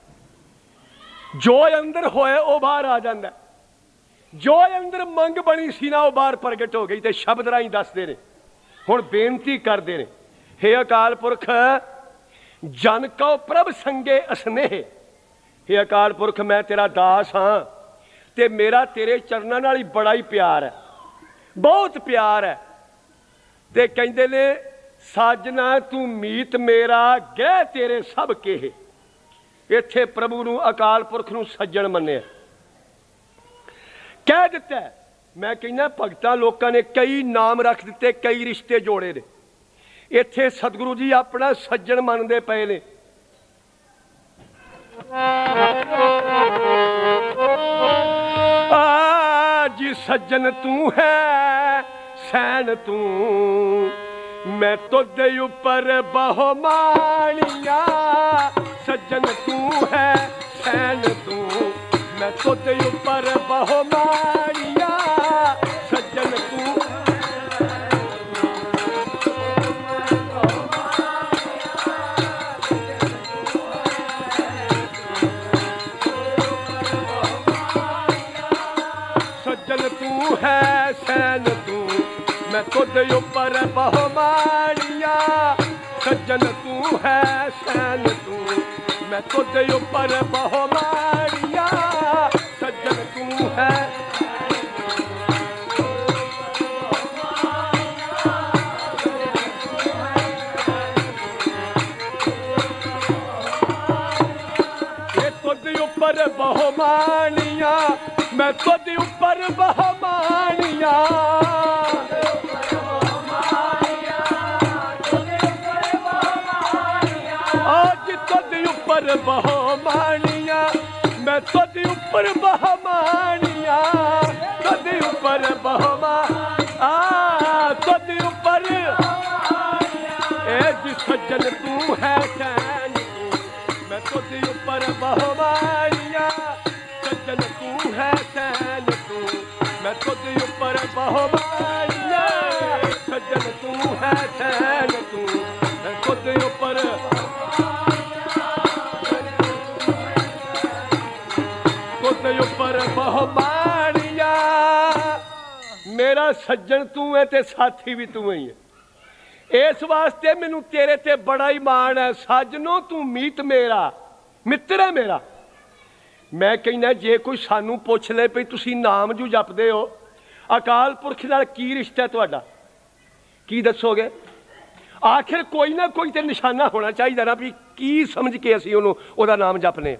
जो अंदर होए वो बाहर आ जाता। जो अंदर मंग बनी सी ना वो बाहर प्रगट हो गई। तो शब्द राही दसते ने, हुण बेनती करते ने, हे अकाल पुरख जन को प्रभ संगे असनेह। हे अकाल पुरख मैं तेरा दास हाँ ते मेरा तेरे चरणों नाल ही बड़ा ही प्यार है, बहुत प्यार है। ते कहंदे ने साजना तू मीत मेरा गृह तेरे सब केहे। इत्थे प्रभु नूं अकाल पुरख नूं सज्जण मन्निया कह दिता है। मैं कहना भगतां लोकां ने कई नाम रख दिते, कई रिश्ते जोड़े ने। इत्थे सतगुरु जी अपना सज्जण मनदे पए ने। जी सज्जन तू है सैन तू, मैं तुझे ऊपर बहुमानिया। सज्जन तू है सैन तू, मैं तुझे ऊपर बहुमानिया। सज्जन तू है सैन तू, मैं तुझे ऊपर बहुमानिया। सज्जन तू है सैन तू, मैं तुझे ऊपर बहुमानिया। सज्जन तू है ये तुझे ऊपर बहुमानिया, मैं तुझे ऊपर बहुमानिया। आज तुझे ऊपर बहुमानिया, मैं तुझे ऊपर बहुमानिया। तुझे ऊपर तुझे ऊपर जी सज्जन तू है सैन तू, मैं तुझे ऊपर बहुमानिया। सज्जन तू है सैन तू, मैं तुझे ऊपर बहुमानिया। सज्जन तू है सैन तू, मैं तुझे ऊपर बहुमानिया। मेरा सज्जन तू है ते साथी भी तू ही है। इस वास्ते मैनू तेरे ते बड़ा ही मान है। सज्जनों तू मीत मेरा, मित्र है मेरा। मैं कहना जे कोई सानू पुछ ले भी तुसी नाम जू जपदे हो, अकाल पुरख नाल की रिश्ता है तुहाडा, की दसोगे? आखिर कोई ना कोई तो निशाना होना चाहिए ना भी की समझ के असीं उहनूं उहदा नाम जपने।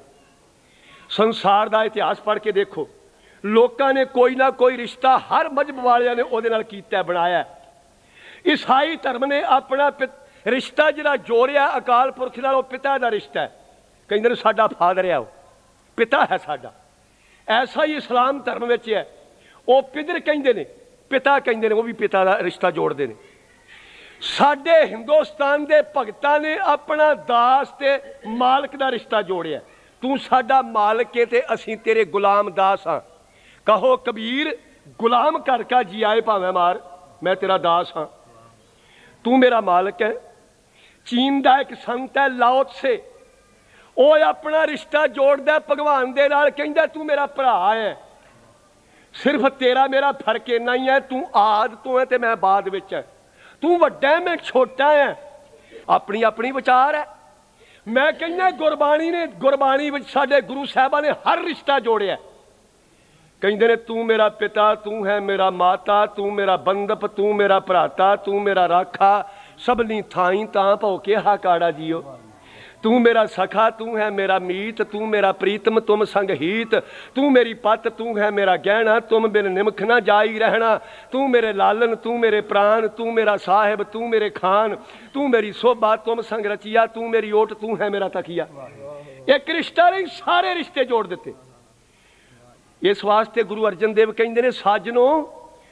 संसार का इतिहास पढ़ के देखो, लोगों ने कोई ना कोई रिश्ता हर मजहब वालियां ने उहदे नाल कीता बनाया। ईसाई धर्म ने अपना रिश्ता जिहड़ा जोड़िया अकाल पुरख नाल, पिता का रिश्ता है। कहंदे ने साडा फादर है, पिता है साडा। ऐसा ही इस्लाम धर्म में है, वो पिदर कहंदे ने, पिता कहंदे ने, वो भी पिता का रिश्ता जोड़ते हैं। साडे हिंदुस्तान के भगतां ने अपना दास ते मालक का रिश्ता जोड़िया। तू साडा मालक है ते असीं तेरे गुलाम दास हाँ। कहो कबीर गुलाम करके जी आए भावें मार, मैं तेरा दास हाँ, तू मेरा मालक है। चीन का एक संत है लाओ त्से, वो अपना रिश्ता जोड़दा भगवान दे नाल, कहंदा तू मेरा भरा है। सिर्फ तेरा मेरा फर्क इन्ना ही है, तू आद तो है ते मैं बाद विच है। तू वड्डा है मैं छोटा है, अपनी अपनी विचार है। मैं कहना गुरबाणी विच साडे गुरु साहिबां ने हर रिश्ता जोड़िया। कहंदे ने तू मेरा पिता, तू है मेरा माता, तू मेरा बंदप, तू मेरा भराता, तू मेरा राखा, सबनी थाई तां भौके हाकाड़ा जियो। तू मेरा सखा, तू है मेरा मीत, तू मेरा प्रीतम, तुम संग हीत। तू मेरी पत, तू है मेरा गहना, तुम बिन निमख ना जाई रहना। तू मेरे लालन, तू मेरे प्राण, तू मेरा साहिब, तू मेरे खान। तू मेरी शोभा, तुम संग रचिया, तू मेरी ओट, तू है मेरा तकिया। एक रिश्ता नहीं, सारे रिश्ते जोड़ देते। इस वास्ते गुरु अर्जन देव कहते हैं, साजनो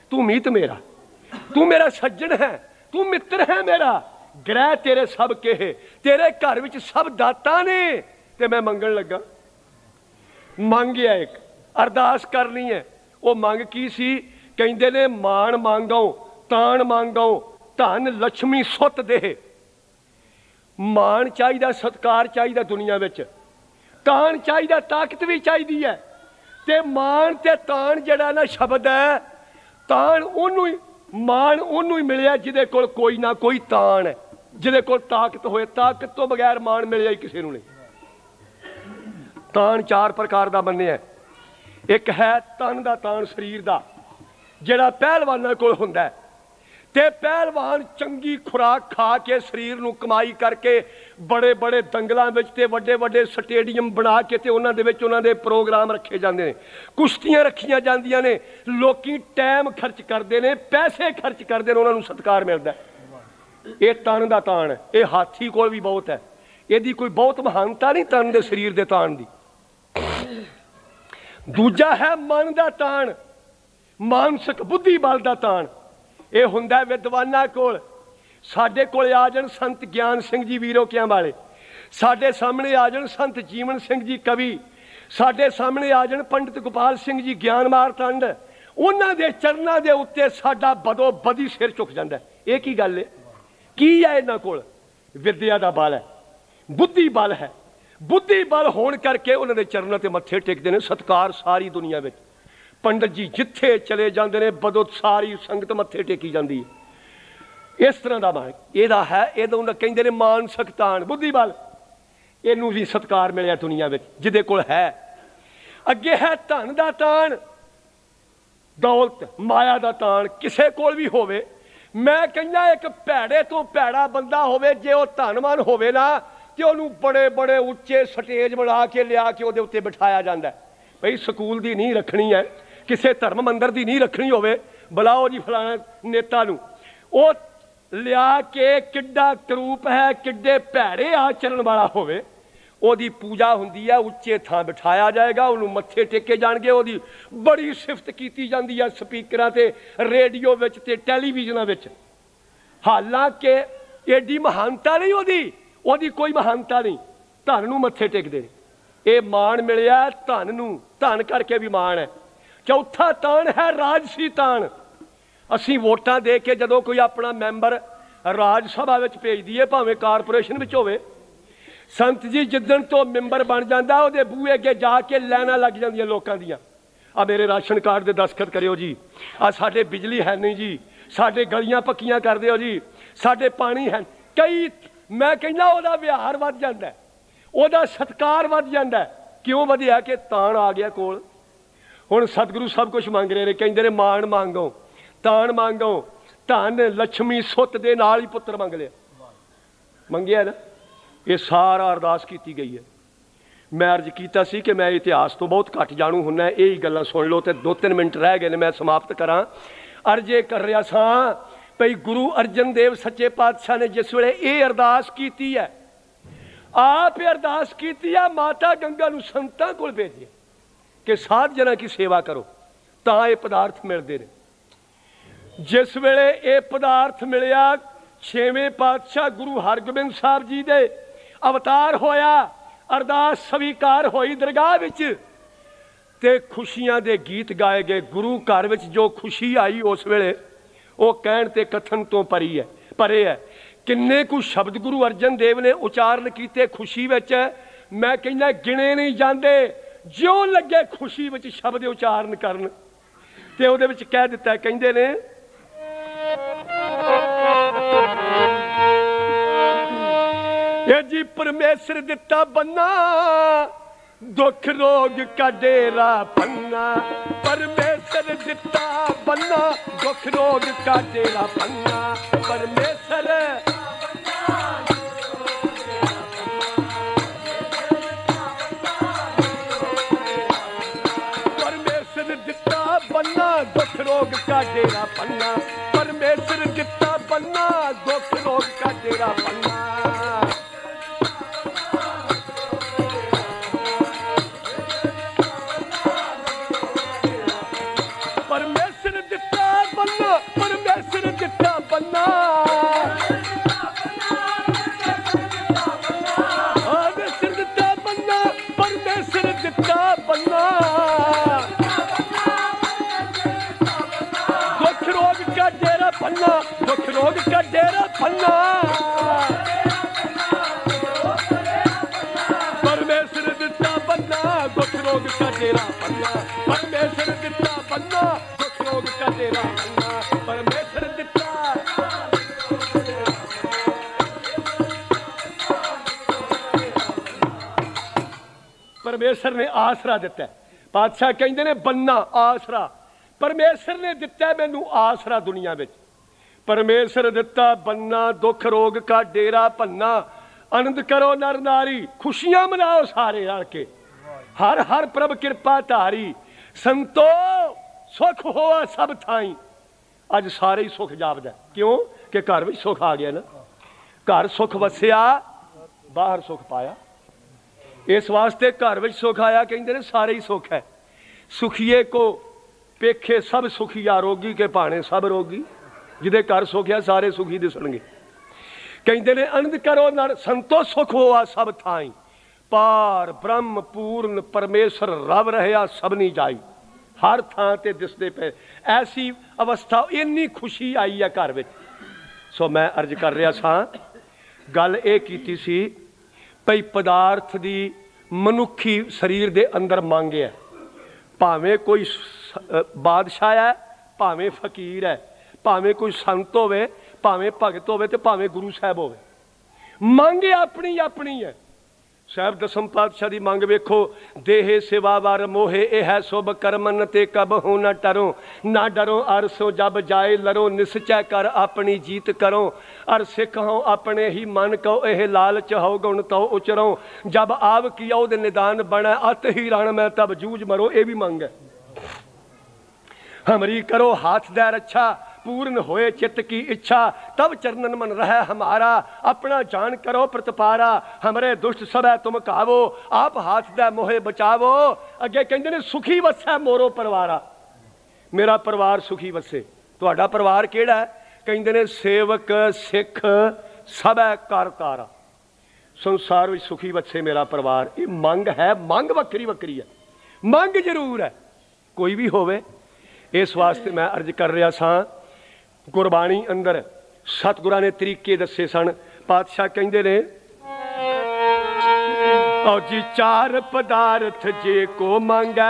तू मीत मेरा, तू मेरा सज्जन है, तू मित्र है मेरा। ग्रह तेरे सब के, तेरे घर विच सब दाता ने, ते मैं मंगण लगा। मंगिया एक अरदास करनी है। वो मंग की सी? कहंदे ने मान मांगो, तान मांगो, धन लक्ष्मी सुत दे। मान चाहिए, सत्कार चाहिए दुनिया विच, तान चाहिए, ताकत भी चाहिए है। ते मान ते तान जिहड़ा ना शब्द है, तान उन्हों ही, मान उन्हों ही मिलिया जिहदे कोल कोई ना कोई तान है, जिहदे कोल ताकत होए। ताकत तो बगैर मान मिलिया ही किसी नूं नहीं। तान चार प्रकार का बनिया। एक है तन का तान, शरीर का, जिहड़ा पहलवानां कोल हुंदा है। ते पहलवान चंगी खुराक खा के शरीर नूं कमाई करके बड़े बड़े दंगलों में ते वड्डे वड्डे स्टेडियम बना के ते उन्हां दे विच उन्हां दे प्रोग्राम रखे जांदे ने, कुश्तियां रखियां जांदियां ने, लोकी टाइम खर्च करते हैं, पैसे खर्च करते हैं, उन्होंने सत्कार मिलता है। ये तन का तान है। ये हाथी कोल भी बहुत है, यदि कोई बहुत महानता नहीं तन दे शरीर दे तान दी। दूजा है मन का तान, मानसिक बुद्धि बल का तान। ये हुंदा विद्वानां कोल। साडे कोल आ जाण संत ज्ञान सिंह जी वीरोकियां वाले, साडे सामने आ जाण संत जीवन सिंह जी कवि, साडे सामने आ जाण पंडित गोपाल सिंह जी ज्ञान मारतंड। उन्हां दे चरनां दे उत्ते साडा बदो बदी सिर झुक जांदा है। ये की गल है? की है इन्हां कोल? विद्या दा बल है, बुद्धि बल है। बुद्धि बल होण करके उन्हां दे चरनां ते मत्थे टेकदे ने। सत्कार सारी दुनिया विच। पंडित जी जिथे चले जाते हैं बदो सारी संगत मत्थे टेकी जाती है। इस तरह का मान यदा है। ये कहते हैं मानसिक तान, बुद्धि बल। इनू भी सत्कार मिले दुनिया में जिदे कोल है। अगे है धन का तान, दौलत माया का तान। किसे कोल भी होवे, मैं कहना एक भैड़े तो भैड़ा बंदा होवे, जे वो धनवान होवे ना तो उन्होंने बड़े बड़े उच्चे स्टेज बना के लिया के उहदे उत्ते बिठाया जाता है। भाई स्कूल की नहीं रखनी है, किसी धर्म मंदिर की नहीं रखनी होवे, बुलाओ जी फलाना नेता नूं, वो लिया के किड्डा करूप है, किड्डे भैड़े आचरण वाला होवे, ओदी पूजा हुंदी है, उच्चे थां बिठाया जाएगा, उन्होंने मत्थे टेके जाणगे, ओदी बड़ी सिफत कीती जांदी है स्पीकरां ते, रेडियो विच ते टैलीविजनां विच। हालांकि एडी महानता नहीं ओदी, ओदी कोई महानता नहीं। धन नूं मत्थे टेकदे ने। ये मान मिलिया धन नूं, धन करके भी मान है। चौथा तान है राजसी तान। असीं वोटां दे के जदों कोई अपना मैंबर राज सभा विच भेज दईए, भावें कारपोरेशन विच होवे, संत जी जिदन तो मैंबर बन जाता उहदे बूहे अगे जाके लाइनां लग जांदियां लोकां दीयां। आ मेरे राशन कार्ड दे दस्तखत करियो जी, आ साडे बिजली है नहीं जी, साडे गलियां पक्कियां कर दिओ जी, साडे पानी है। कई मैं कहना उहदा व्यवहार वध जांदा है, उहदा सत्कार वध जांदा है। क्यों वधिया? कि तान आ गया कोल। हुण सतगुरु सब कुछ मंग रहे हैं, कहंदे ने मान मांगो, तान मांगो, धन लक्ष्मी सुत दे नाल ही पुत्र मंग लिया। मंगिया ना, ये सारा अरदास की गई है। मैं अर्ज किया सी कि मैं इतिहास तो बहुत घट जानू हुन्ना, यही गल्लां सुन लो। तो 2-3 मिनट रह गए ने, मैं समाप्त करा। अर्जे कर रहा सा भई गुरु अर्जन देव सच्चे पातशाह ने जिस वेले ये अरदास की है, आप अरदास की है, माता गंगा नूं संतां कोल भेजिए कि साध जना की सेवा करो, तां ये पदार्थ मिलते हैं। जिस वेले ये पदार्थ मिलिया, 6वें पातशाह गुरु हरगोबिंद साहब जी दे अवतार होया, अरदास स्वीकार होई दरगाह विच, ते खुशियां दे गीत गाए गए। गुरु घर विच जो खुशी आई उस वेले, वो कहण ते कथन तो परे है। किन्ने कुछ शब्द गुरु अर्जन देव ने उचारण किए खुशी विच, मैं कहना गिने नहीं जाते। ज्यों लगे खुशी विच शब्द उचारण करन, ते उहदे विच कह दिता, कहंदे ने ये जी परमेश्वर दिता बन्ना, दुख रोग का डेरा पन्ना। परमेश्वर दिता बन्ना, दुख रोग का डेरा पन्ना। परमेश्वर दिता बन्ना, दुख रोग का डेरा पन्ना। परमेश्वर दिता बन्ना, दुख रोग का डेरा पन्ना। परमेश्वर दिता डेरा बनना, परमेश्वर दिता बनना, दुख रोग का डेरा बनना, परमेश्वर दिता। परमेश्वर ने आसरा दिता है। पातशाह कहते ने बनना आसरा, परमेश्वर ने दिता मैनू आसरा दुनिया में। परमेश्वर दिता बनना, दुख रोग का डेरा भनना, आनंद करो नर नारी, खुशियां मनाओ सारे रल के, हर हर प्रभ कृपा धारी, संतो सुख होआ सब थाई। अज सारे ही सुख जापदा, क्यों कि घर में सुख आ गया ना, घर सुख वसिया बाहर सुख पाया, इस वास्ते घर में सुख आया। कहते ने सारे ही सुख है, सुखिए को पेखे सब सुखिया, रोगी के भाने सब रोगी, जिदे घर सुख है सारे सुखी दिसणगे। कहते ने आनंद करो नर संतो सुख होआ सब थाई, पार ब्रह्म पूर्ण परमेश्वर रब रहा सबनी जाई, हर थां ते दिसदे पे। ऐसी अवस्था इन्नी खुशी आई है घर में। सो मैं अर्ज कर रहा सा, गल ये कीती सी भई पदार्थ दी मनुखी शरीर दे अंदर मंग है, भावें कोई बादशाह है, भावें फकीर है, भावें कोई संत होवे, भावें भगत होवे ते भावें गुरु साहब होवे, मंग अपनी अपनी है। साहब दसम पातशाह की मंग वेखो, देहे सेवा वार मोहे ए है शुभ कर्मन ते कब हो न टरो, ना डरो अरसो जब जाए लरो, निश्चय कर अपनी जीत करो, अर सिख हो अपने ही मन को एह लालच हो गुण तो उचरो, जब आव की ओद निदान बने अत ही रण में तब जूझ मरो। ये भी मंग है। हमरी करो हाथ दे रक्षा, पूर्ण होए चित्त की इच्छा, तब चरणन मन रहे हमारा, अपना जान करो प्रतिपारा, हमरे दुष्ट सब है तुम कावो, आप हाथ दे मोहे बचावो। अगे कहते ने सुखी वसै मोरो परिवारा, मेरा परिवार सुखी वसे। तुहाडा परिवार केड़ा है? कहते ने सेवक सिख सब है कर तारा, संसार में सुखी वसे मेरा परिवार। ये मंग है, मंग वक्री वक्री है, मंग जरूर है कोई भी होवे। इस वास्ते मैं अर्ज कर रहा सा, गुरबाणी अंदर सतगुरां ने तरीके दसे सन। पातशाह कहते ने, औ जी चार पदार्थ जे को मांगे,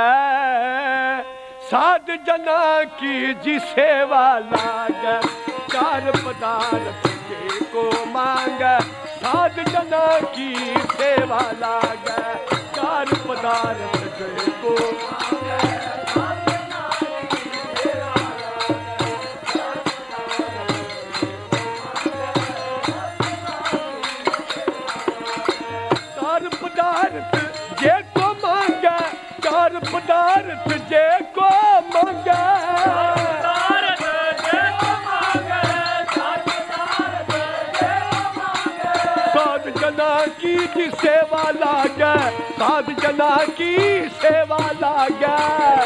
साध जना की जी सेवा लागे, चार पदार्थ जे को मांगे, साध जना की सेवा लागे, चार पदार्थ जे को मांगे। जे को मांगे, चार पदार्थ जे को मांगे, साध जना की जी सेवा लागे, साध जना की सेवा लागे,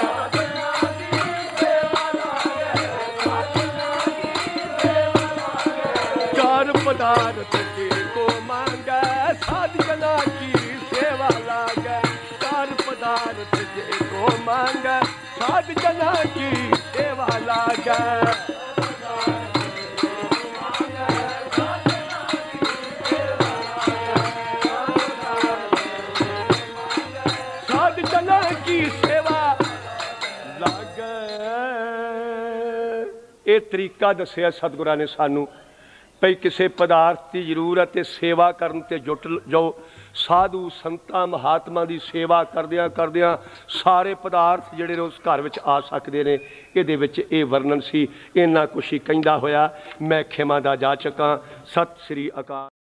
चार पदार्थ जे को मांगे, साध जना की सेवा लागे, चार पदार्थ जे को मांगे, साध जना की सेवा लागे। साध जना की सेवा लागे। ये तरीका दसिया सतगुरां ने सानू, भई किसी पदार्थ की जरूरत है, सेवा करन ते जुट जाओ। साधु संतां महात्मा की सेवा करदियां करदियां सारे पदार्थ जिहड़े ने उस घर विच आ सकते हैं। इहदे विच ये वर्णन सी। इन्ना कुछ ही कहंदा होया मैं खिमा दा जा चुका। सत श्री अकाल।